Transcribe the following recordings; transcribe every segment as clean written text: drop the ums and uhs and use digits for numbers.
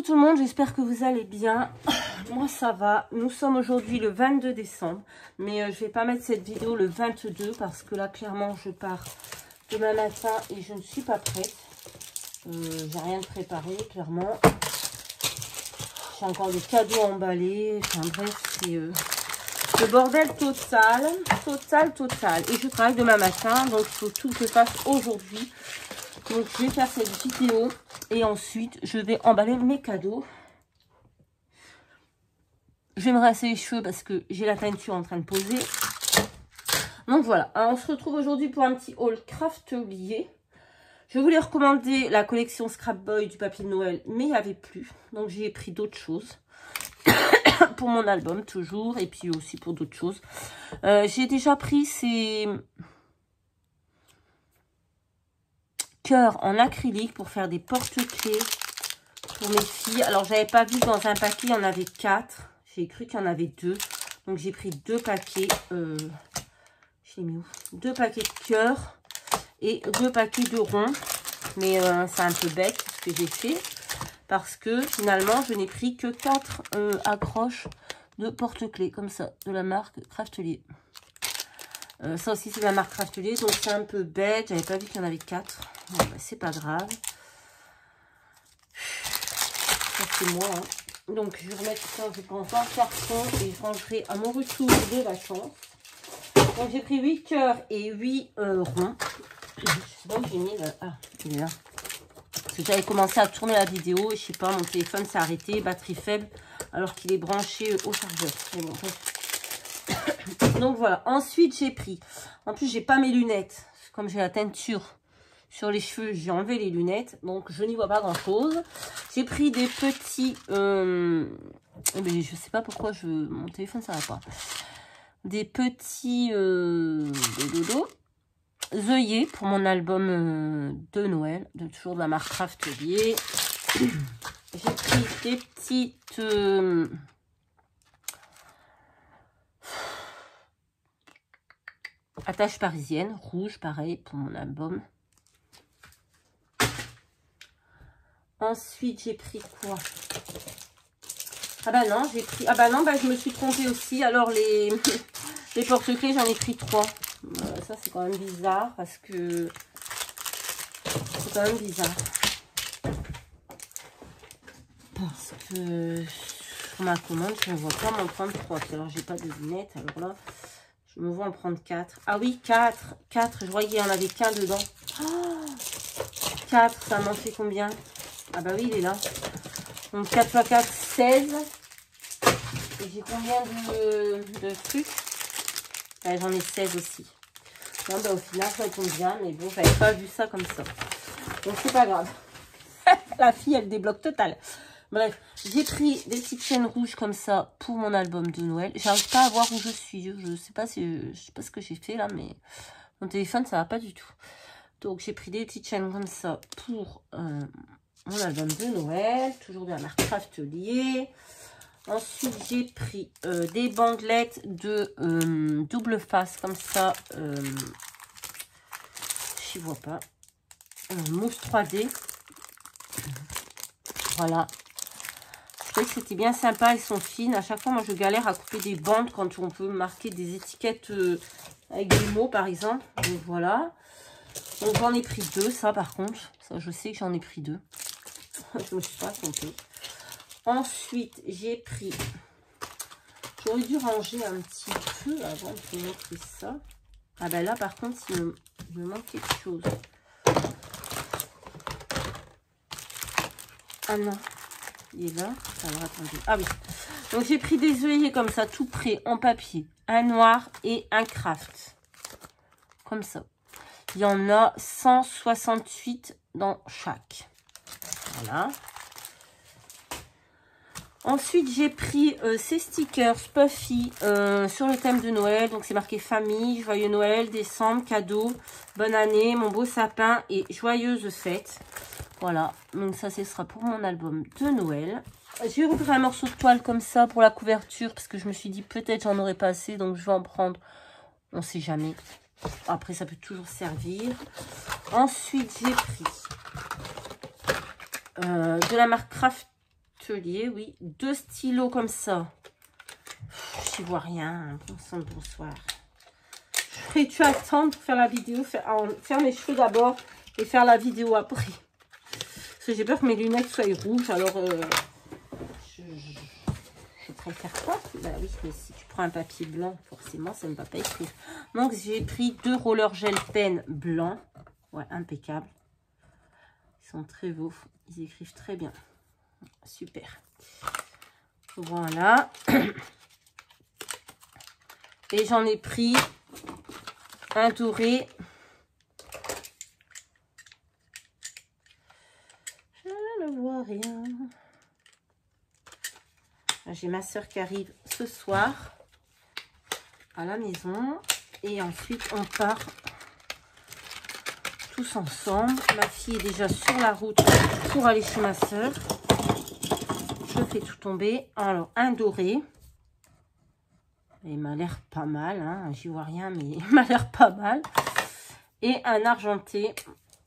tout le monde, j'espère que vous allez bien. Moi ça va, nous sommes aujourd'hui le 22 décembre, mais je vais pas mettre cette vidéo le 22 parce que là clairement je pars demain matin et je ne suis pas prête. J'ai rien de préparé clairement. J'ai encore des cadeaux emballés, enfin bref, c'est le bordel total. Et je travaille demain matin, donc il faut tout que je fasse aujourd'hui. Donc je vais faire cette vidéo et ensuite je vais emballer mes cadeaux. Je vais me rincer les cheveux parce que j'ai la teinture en train de poser. Donc voilà, alors, on se retrouve aujourd'hui pour un petit haul craftelier. Je voulais recommander la collection Scrap Boy du papier de Noël, mais il n'y avait plus. Donc j'ai pris d'autres choses. Pour mon album toujours, et puis aussi pour d'autres choses. J'ai déjà pris ces cœurs en acrylique pour faire des porte-clés pour mes filles. Alors j'avais pas vu dans un paquet, il y en avait 4. J'ai cru qu'il y en avait 2. Donc j'ai pris 2 paquets. Je l'ai mis où? 2 paquets de cœurs et 2 paquets de ronds. Mais c'est un peu bête ce que j'ai fait. Parce que finalement, je n'ai pris que 4 accroches de porte-clés, comme ça, de la marque Craftelier. Ça aussi, c'est de la marque Craftelier, donc c'est un peu bête. J'avais pas vu qu'il y en avait 4. Bon, bah, c'est pas grave. Ça, c'est moi. Hein. Donc, je vais remettre ça, je pense, dans le carton et je rangerai à mon retour de vacances. Donc, j'ai pris 8 cœurs et 8 ronds. Je sais pas où j'ai mis. Ah, il est là. Parce que j'avais commencé à tourner la vidéo et je sais pas, mon téléphone s'est arrêté, batterie faible, alors qu'il est branché au chargeur. Mais bon, bref. Donc voilà, ensuite j'ai pris, en plus j'ai pas mes lunettes, comme j'ai la teinture sur les cheveux, j'ai enlevé les lunettes, donc je n'y vois pas grand chose. J'ai pris des petits, mais je sais pas pourquoi mon téléphone ça va pas, des petits œillets pour mon album de Noël, toujours de la marque Craftelier. J'ai pris des petites attaches parisiennes, rouges, pareil, pour mon album. Ensuite, j'ai pris quoi? Ah bah non, j'ai pris... Ah bah non, bah je me suis trompée aussi. Alors, les porte-clés, j'en ai pris 3. Ça, c'est quand même bizarre parce que... C'est quand même bizarre. Parce que sur ma commande, je ne vois pas m'en prendre 3. Alors, j'ai pas de lunettes. Alors là, je me vois en prendre 4. Ah oui, 4. 4. Je voyais qu'il y en avait qu'un dedans. Oh, 4, ça m'en fait combien? Ah bah oui, il est là. Donc 4 x 4, 16. Et j'ai combien de trucs? Ouais, j'en ai 16 aussi. Non, bah, au final, ça tombe bien. Mais bon, j'avais pas vu ça comme ça. Donc, c'est pas grave. La fille, elle débloque total. Bref, j'ai pris des petites chaînes rouges comme ça pour mon album de Noël. J'arrive pas à voir où je suis. Je sais pas ce que j'ai fait là, mais mon téléphone, ça va pas du tout. Donc, j'ai pris des petites chaînes comme ça pour mon album de Noël. Toujours de la marque Craftelier. Ensuite, j'ai pris des bandelettes de double face, comme ça. Je vois pas. Mousse 3D. Voilà. Je trouvais que c'était bien sympa. Elles sont fines. À chaque fois, moi, je galère à couper des bandes quand on peut marquer des étiquettes avec des mots, par exemple. Donc, voilà. Donc, j'en ai pris 2, ça, par contre. Ça, je sais que j'en ai pris 2. Je me suis pas trompée. Ensuite, j'ai pris... J'aurais dû ranger un petit peu avant de vous montrer ça. Ah ben là, par contre, il me manque quelque chose. Ah non, il est là. Alors, attendez. Ah oui. Donc, j'ai pris des œillets comme ça, tout prêt, en papier. Un noir et un craft. Comme ça. Il y en a 168 dans chaque. Voilà. Ensuite, j'ai pris ces stickers Puffy sur le thème de Noël. Donc, c'est marqué famille, joyeux Noël, décembre, cadeau, bonne année, mon beau sapin et joyeuses fêtes. Voilà. Donc, ça, ce sera pour mon album de Noël. Je vais ouvrir un morceau de toile comme ça pour la couverture parce que je me suis dit peut-être j'en aurais pas assez. Donc, je vais en prendre. On sait jamais. Après, ça peut toujours servir. Ensuite, j'ai pris de la marque Craft Atelier, oui. 2 stylos comme ça. J'y vois rien. Bon sang, bonsoir. Ferais-tu attendre pour faire la vidéo, faire mes cheveux d'abord et faire la vidéo après? Parce que j'ai peur que mes lunettes soient rouges. Alors, je préfère pas. Bah oui, mais si tu prends un papier blanc, forcément, ça ne va pas écrire. Donc, j'ai pris 2 rollers gel pen blancs. Ouais, impeccable. Ils sont très beaux. Ils écrivent très bien. Super. Voilà. Et j'en ai pris un doré. Je ne vois rien. J'ai ma soeur qui arrive ce soir à la maison. Et ensuite, on part tous ensemble. Ma fille est déjà sur la route pour aller chez ma soeur. Je fais tout tomber. Alors, un doré. Il m'a l'air pas mal. Hein. J'y vois rien, mais il m'a l'air pas mal. Et un argenté.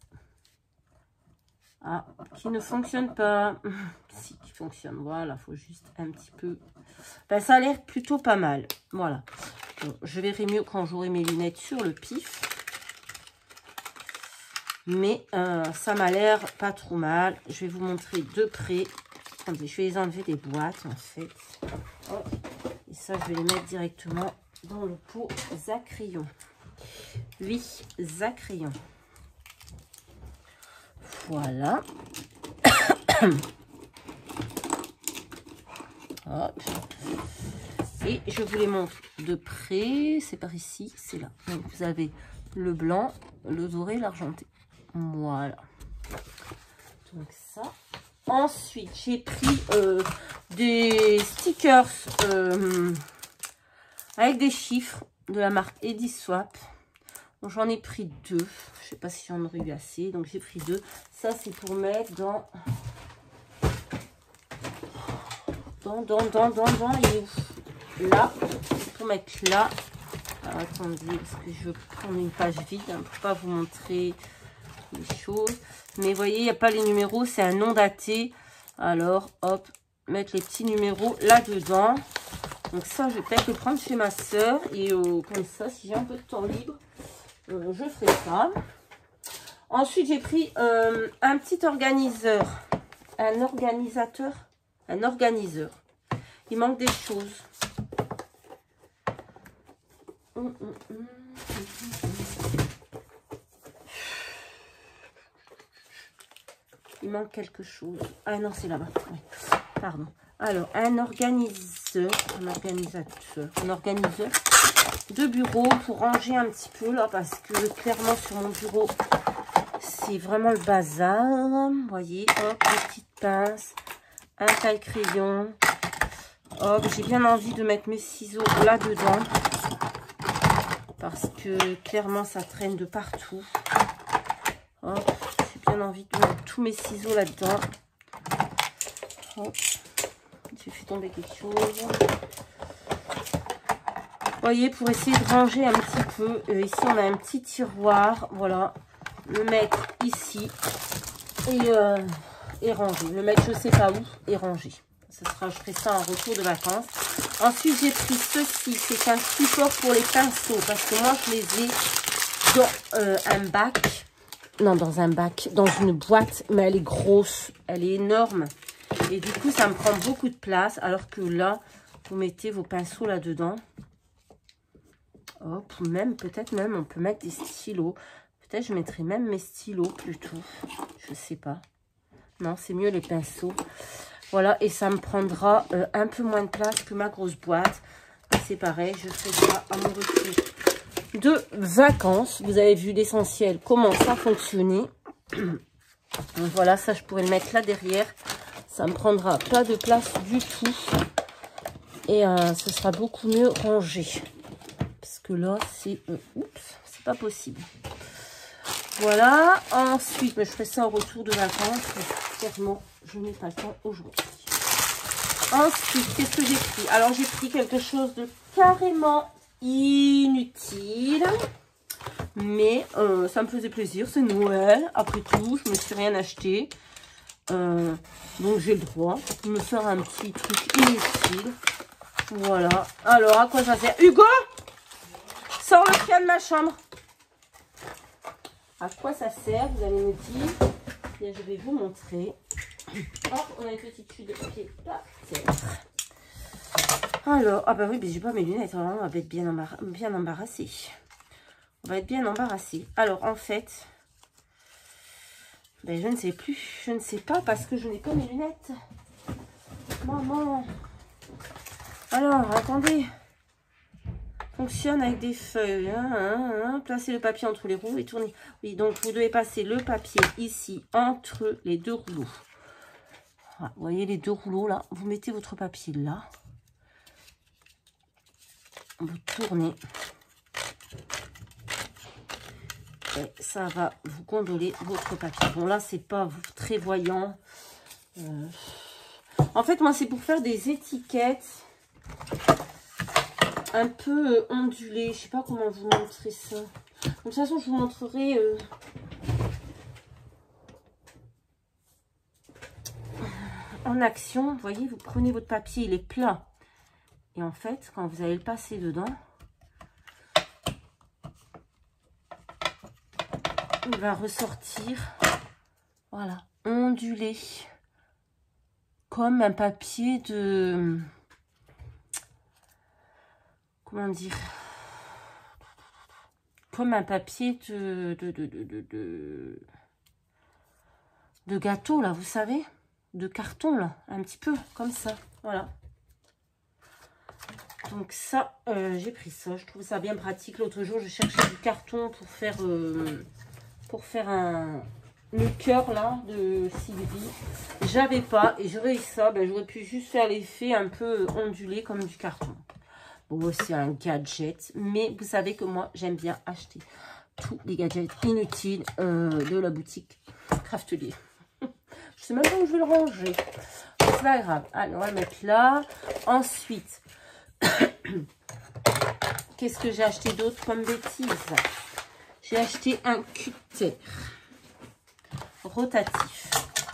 Ah, qui ne fonctionne pas. Si, qui fonctionne. Voilà, il faut juste un petit peu. Ben, ça a l'air plutôt pas mal. Voilà. Bon, je verrai mieux quand j'aurai mes lunettes sur le pif. Mais ça m'a l'air pas trop mal. Je vais vous montrer de près. Attendez, je vais les enlever des boîtes en fait. Oh. Et ça, je vais les mettre directement dans le pot à crayon. Oui, à crayon. Voilà. Hop. Et je vous les montre de près. C'est par ici, c'est là. Donc, vous avez le blanc, le doré, l'argenté. Voilà. Donc ça. Ensuite, j'ai pris des stickers avec des chiffres de la marque Ediswap. Donc j'en ai pris 2. Je sais pas si j'en aurais eu assez. Donc j'ai pris 2. Ça c'est pour mettre dans. Il est où? Là. Pour mettre là. Alors, attendez, parce que je veux prendre une page vide hein, pour pas vous montrer les choses. Mais vous voyez, il n'y a pas les numéros, c'est un nom daté. Alors, hop, mettre les petits numéros là-dedans. Donc ça, je vais peut-être le prendre chez ma soeur. Et comme ça, si j'ai un peu de temps libre, je ferai ça. Ensuite, j'ai pris un petit organiseur. Un organiseur. Il manque des choses. Il manque quelque chose. Ah non, c'est là-bas. Oui. Pardon. Alors, un organiseur de bureau pour ranger un petit peu là, parce que clairement sur mon bureau, c'est vraiment le bazar. Vous voyez, hop, des petites pinces, un taille-crayon. Hop, j'ai bien envie de mettre mes ciseaux là-dedans. Parce que clairement, ça traîne de partout. Hop, j'ai bien envie de mettre tous mes ciseaux là-dedans. Hop, j'ai fait tomber quelque chose. Vous voyez, pour essayer de ranger un petit peu. Ici, on a un petit tiroir. Voilà, le mettre ici et ranger. Le mettre, je sais pas où, et ranger. Ça sera, je ferai ça en retour de vacances. Ensuite, j'ai pris ceci. C'est un support pour les pinceaux. Parce que moi, je les ai dans un bac. Non, dans un bac. Dans une boîte. Mais elle est grosse. Elle est énorme. Et du coup, ça me prend beaucoup de place. Alors que là, vous mettez vos pinceaux là-dedans. Hop, même, peut-être même, on peut mettre des stylos. Peut-être je mettrai même mes stylos plutôt. Je sais pas. Non, c'est mieux les pinceaux. Voilà, et ça me prendra un peu moins de place que ma grosse boîte. C'est pareil, je ferai ça à mon retour de vacances. Vous avez vu l'essentiel, comment ça fonctionnait. Donc voilà, ça je pourrais le mettre là derrière. Ça me prendra pas de place du tout. Et ce sera beaucoup mieux rangé. Parce que là, c'est... oups, c'est pas possible. Voilà, ensuite, je ferai ça au retour de vacances. Clairement, je n'ai pas le temps aujourd'hui. Ensuite, qu'est-ce que j'ai pris? Alors, j'ai pris quelque chose de carrément inutile. Mais ça me faisait plaisir. C'est Noël. Après tout, je ne me suis rien acheté. Donc j'ai le droit de me faire un petit truc inutile. Voilà. Alors, à quoi ça sert? Hugo, sors le chien de ma chambre. À quoi ça sert? Vous allez me dire. Bien, je vais vous montrer. Hop, on a une petite tuile de papier par terre. Alors, ah bah oui, mais j'ai pas mes lunettes. Alors, on va être bien embarrassé. On va être bien embarrassé. Alors, en fait, ben, je ne sais plus. Je ne sais pas parce que je n'ai pas mes lunettes. Maman. Alors, attendez. Fonctionne avec des feuilles. Placez le papier entre les roues et tournez. Oui, donc vous devez passer le papier ici entre les deux rouleaux. Voilà, vous voyez les deux rouleaux là. Vous mettez votre papier là. Vous tournez. Et ça va vous gondoler votre papier. Bon, là, c'est pas très voyant. En fait, moi, c'est pour faire des étiquettes un peu ondulées. Je sais pas comment vous montrer ça. De toute façon, je vous montrerai... en action. Vous voyez, vous prenez votre papier, il est plat. Et en fait, quand vous allez le passer dedans, il va ressortir, voilà, ondulé. Comme un papier de... Comment dire? Comme un papier de gâteau, là, vous savez? De carton, là. Un petit peu, comme ça. Voilà. Donc ça, j'ai pris ça. Je trouve ça bien pratique. L'autre jour, je cherchais du carton pour faire le cœur là de Sylvie. J'avais pas et j'aurais eu ça. Ben, j'aurais pu juste faire l'effet un peu ondulé comme du carton. Bon, c'est un gadget. Mais vous savez que moi, j'aime bien acheter tous les gadgets inutiles de la boutique Craftelier. Je sais même pas où je vais le ranger. C'est pas grave. Allez, on va le mettre là. Ensuite... Qu'est-ce que j'ai acheté d'autre comme bêtise? J'ai acheté un cutter rotatif.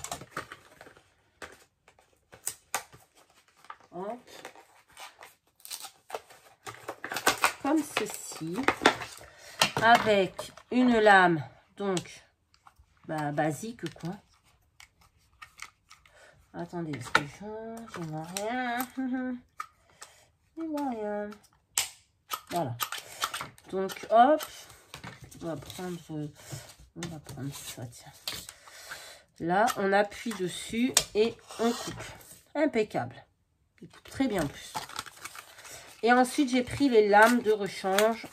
Hop. Comme ceci. Avec une lame, donc, bah, basique, quoi. Attendez, parce que je vois rien. Je vois rien. Voilà. Donc, hop. On va prendre ça, tiens. Là, on appuie dessus et on coupe. Impeccable. Il coupe très bien en plus. Et ensuite, j'ai pris les lames de rechange.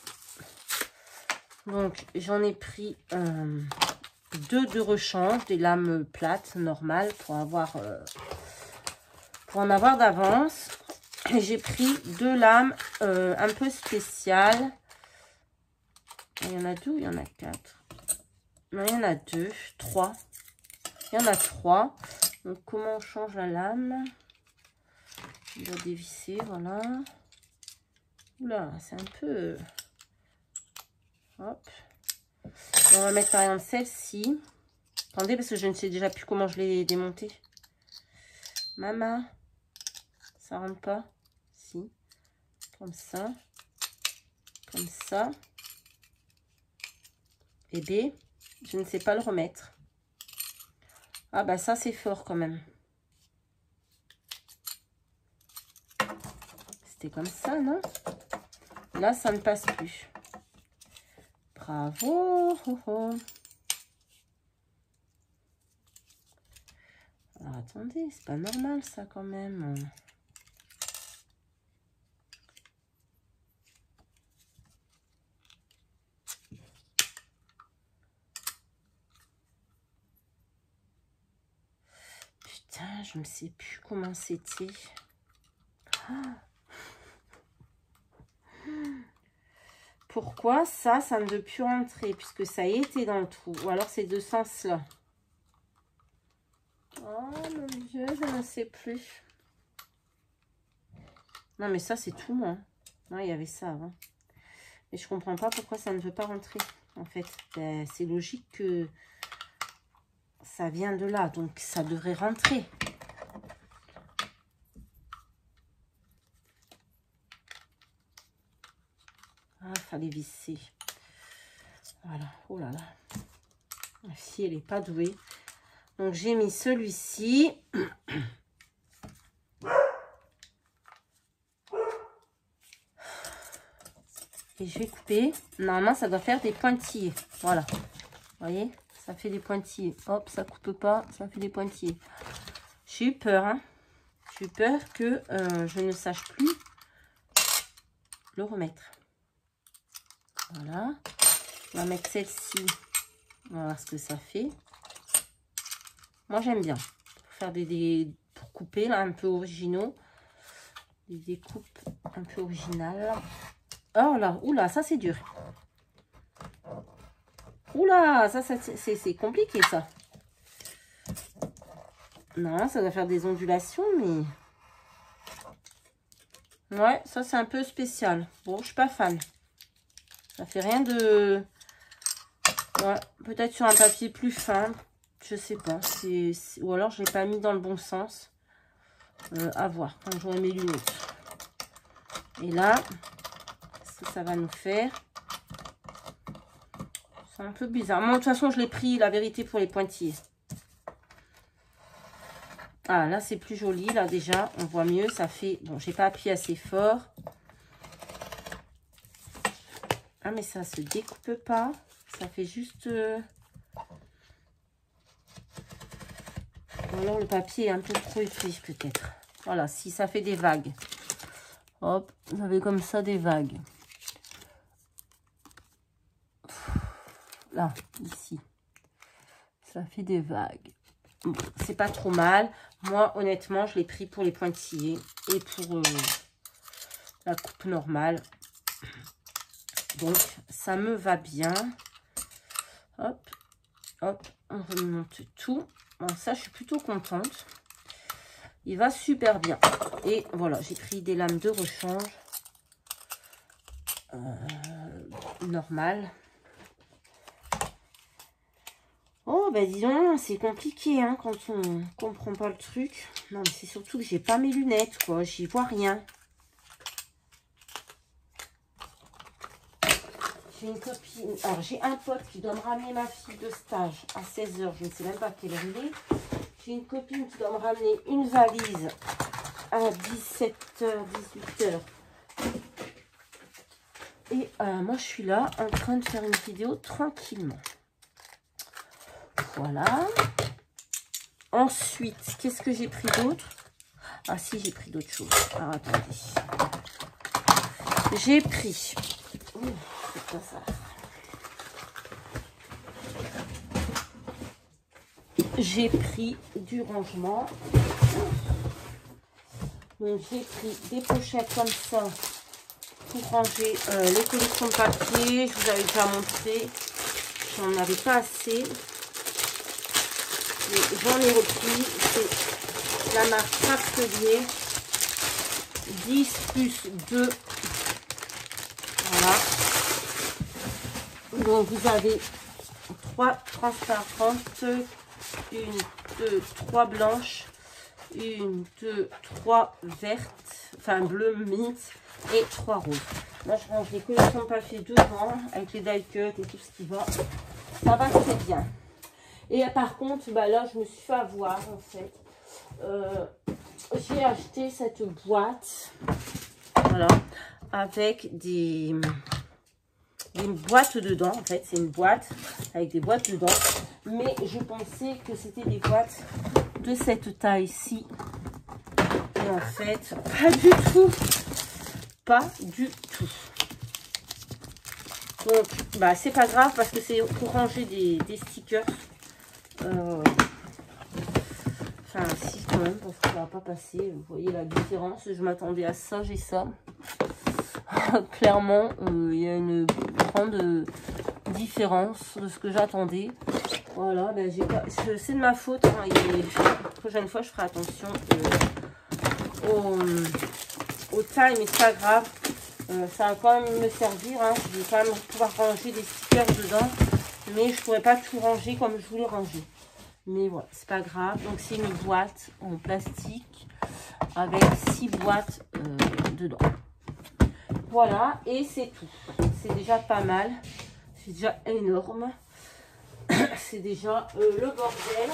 Donc, j'en ai pris deux de rechange, des lames plates, normales, pour en avoir d'avance. J'ai pris deux lames un peu spéciales. Il y en a deux ou il y en a quatre? Non, il y en a deux, trois. Il y en a trois. Donc, comment on change la lame? On va dévisser, voilà. Oula, c'est un peu... Hop. Et on va mettre par exemple celle-ci. Attendez, parce que je ne sais déjà plus comment je l'ai démontée. Maman, ça rentre pas? Si. Comme ça. Comme ça. Et B, je ne sais pas le remettre. Ah bah ça c'est fort quand même. C'était comme ça, non? Là, ça ne passe plus. Bravo. Alors attendez, c'est pas normal ça quand même. Putain, je ne sais plus comment c'était. Pourquoi ça ne veut plus rentrer? Puisque ça a été dans le trou. Ou alors c'est de ce sens-là. Oh mon Dieu, je ne sais plus. Non, mais ça, c'est tout, moi. Non, il y avait ça avant. Et je comprends pas pourquoi ça ne veut pas rentrer, en fait. Ben, c'est logique que ça vient de là, donc ça devrait rentrer. Ah, fallait visser. Voilà, oh là là. La fille, elle n'est pas douée. Donc, j'ai mis celui-ci. Et je vais couper. Normalement, ça doit faire des pointillés. Voilà. Vous voyez? Ça fait des pointillés. Hop, ça coupe pas. Ça fait des pointillés. J'ai eu peur. Hein. J'ai eu peur que je ne sache plus le remettre. Voilà. On va mettre celle-ci. On va voir ce que ça fait. Moi, j'aime bien. Pour faire pour couper, là, un peu originaux. Des découpes un peu originales. Oh là, oula, ça c'est dur. Oula, ça c'est compliqué ça. Non, ça doit faire des ondulations, mais... Ouais, ça c'est un peu spécial. Bon, je suis pas fan. Ça fait rien de... Ouais, peut-être sur un papier plus fin. Je sais pas. Ou alors je l'ai pas mis dans le bon sens. À voir, quand j'aurai mes lunettes. Et là... ça va nous faire. C'est un peu bizarre. Moi, de toute façon, je l'ai pris, la vérité, pour les pointillés. Ah, là, c'est plus joli. Là, déjà, on voit mieux. Ça fait... Bon, j'ai pas appuyé assez fort. Ah, mais ça se découpe pas. Ça fait juste... Ou alors, le papier est un peu trop épais, peut-être. Voilà, si ça fait des vagues. Hop, vous avez comme ça des vagues. Là, ici, ça fait des vagues. Bon, c'est pas trop mal. Moi, honnêtement, je l'ai pris pour les pointillés et pour la coupe normale. Donc, ça me va bien. Hop, hop, on remonte tout. Bon, ça, je suis plutôt contente. Il va super bien. Et voilà, j'ai pris des lames de rechange normales. Oh, ben disons, c'est compliqué hein, quand on comprend pas le truc. Non, mais c'est surtout que j'ai pas mes lunettes, quoi. J'y vois rien. J'ai une copine... Alors, j'ai un pote qui doit me ramener ma fille de stage à 16 h. Je ne sais même pas quelle heure il est. J'ai une copine qui doit me ramener une valise à 17 h, 18 h. Et moi, je suis là en train de faire une vidéo tranquillement. Voilà. Ensuite, qu'est-ce que j'ai pris d'autre? Ah si, j'ai pris d'autres choses. Alors, attendez. J'ai pris... c'est pas ça. J'ai pris du rangement. Donc, j'ai pris des pochettes comme ça pour ranger les collections de papier. Je vous avais déjà montré. J'en avais pas assez. J'en ai repris, c'est la marque Crafelier 10 plus 2. Voilà. Donc vous avez 3 transparentes, 1, 2, 3 blanches, 1, 2, 3 vertes, enfin bleu mint et 3 roses. Là je range les collections de papier devant avec les die cut et tout ce qui va. Ça va très bien. Et par contre, bah là, je me suis fait avoir, en fait. J'ai acheté cette boîte, voilà, avec des boîtes dedans. En fait, c'est une boîte avec des boîtes dedans. Mais je pensais que c'était des boîtes de cette taille-ci. Et en fait, pas du tout. Pas du tout. Donc, bah, c'est pas grave parce que c'est pour ranger des stickers. Enfin, si, quand même, parce que ça va pas passer. Vous voyez la différence. Je m'attendais à ça, j'ai ça. Clairement, il y a une grande différence de ce que j'attendais. Voilà, ben c'est de ma faute. Hein, et la prochaine fois, je ferai attention au taille, mais c'est pas grave. Ça va quand même me servir. Hein. Je vais quand même pouvoir ranger des stickers dedans. Mais je pourrais pas tout ranger comme je voulais ranger. Mais voilà, c'est pas grave. Donc, c'est une boîte en plastique avec 6 boîtes dedans. Voilà, et c'est tout. C'est déjà pas mal. C'est déjà énorme. C'est déjà le bordel.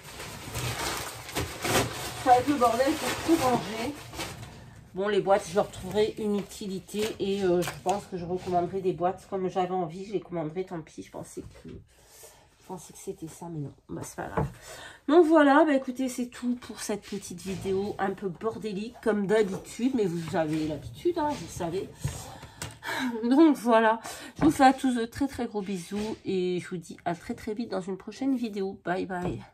Ça va être le bordel pour tout ranger. Bon, les boîtes, je leur trouverai une utilité. Et je pense que je recommanderai des boîtes comme j'avais envie. Je les commanderai, tant pis. Je pensais que c'était ça, mais non. Bah, c'est pas grave. Donc voilà, bah écoutez, c'est tout pour cette petite vidéo un peu bordélique comme d'habitude. Mais vous avez l'habitude, hein, vous savez. Donc voilà, je vous fais à tous de très très gros bisous. Et je vous dis à très très vite dans une prochaine vidéo. Bye bye.